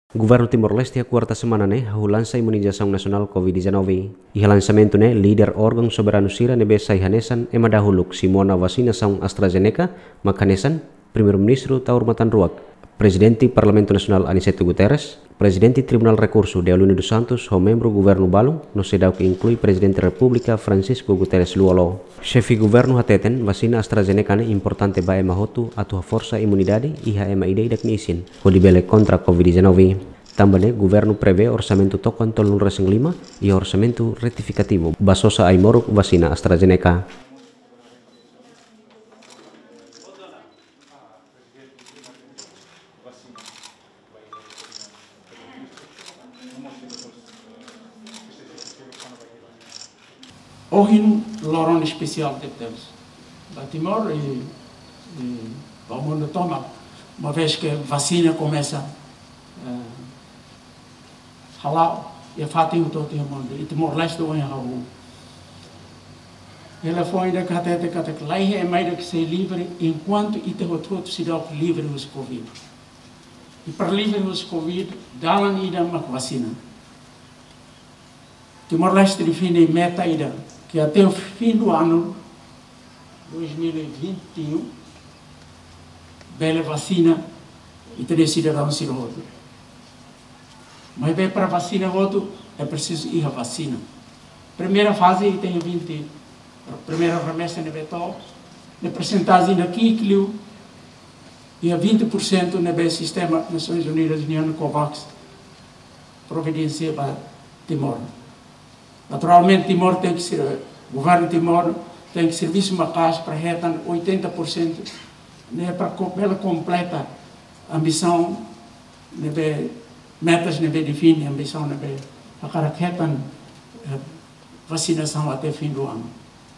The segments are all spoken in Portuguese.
Governo Timor-Leste a quarta semana lança a imunização nacional Covid-19. E o lançamento líder órgão soberano Sira nebesa ihanesan emadahuluk simona vacinação AstraZeneca makanesan primeiro-ministro Taur Matanruak, presidente Parlamento Nacional Aniceto Guterres, presidente Tribunal Recurso de Aluno dos Santos, o membro governo Balong, no sedau que inclui presidente República Francisco Guterres Luolo. Chefe governo hateten vacina AstraZeneca importante ba mahotu atu força imunidade e ha ema ideia da knisin kodibele contra Covid-19. Também governo prevê orçamento tocan tolun resing 5 e orçamento retificativo basosa aimoruk vacina AstraZeneca. Hoje lorão especial que temos da Timor e vamos tomar uma vez que a vacina começa a falar e fatem todo o mundo e Timor-Leste o enrabo. Ela foi ainda que lá é mais que ser livre enquanto e ter outro cidadão livre dos Covid. E para livre dos Covid, dá-lhe ainda uma vacina. Timor-Leste define meta ainda que até o fim do ano 2021 bela vacina e ter cidadão ser outro. Mas bem para vacina outro é preciso ir a vacina. Primeira fase tem 20, primeira remessa no Beto, na percentagem aqui e a 20% no sistema Nações Unidas União COVAX providencia para Timor. Naturalmente, Timor tem que ser, o governo de Timor tem que servir uma casa para retar 80%, para ela completa a ambição, metas define a ambição, para retar vacinação até fim do ano.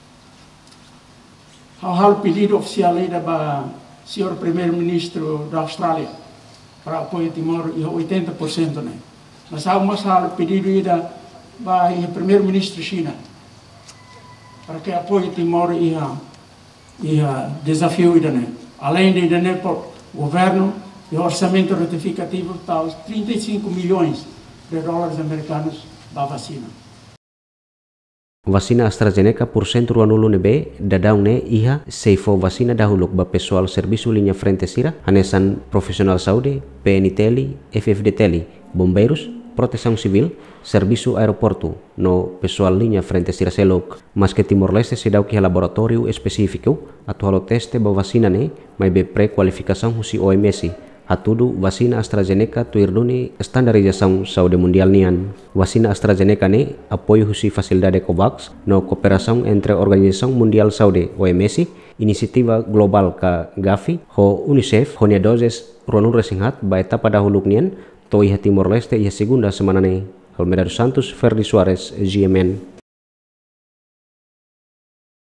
Há o pedido oficial aí do senhor primeiro-ministro da Austrália para apoio a Timor e 80%, Mas há o pedido aí vai o primeiro-ministro China para que apoie Timor e desafio além de o governo e o orçamento retificativo está os 35 milhões de dólares americanos da vacina. Vacina AstraZeneca por centro anulu nebe dadang iha seifo vacina dahuluk ba pessoal serviço linha frente sira anesan profissional saúde PNTL FFDTL bombeiros proteção civil, serviço aeroporto, no pessoal linha frente a Selok, mas que Timor-Leste se dá que laboratório específico, atual teste ba vacina mas be pré-qualificação husi OMS, a tudo vacina AstraZeneca tuirduni standarização saúde mundial nian. Vacina AstraZeneca apoio husi facilidade COVAX, no cooperação entre a Organização Mundial Saúde OMS, inisiativa global ka Gavi, ho UNICEF, honia doses ruanun resinghat ba etapa dahuluk nian, Timor-Leste e a segunda semana Almeida dos Santos, Ferdi Soares, GMN.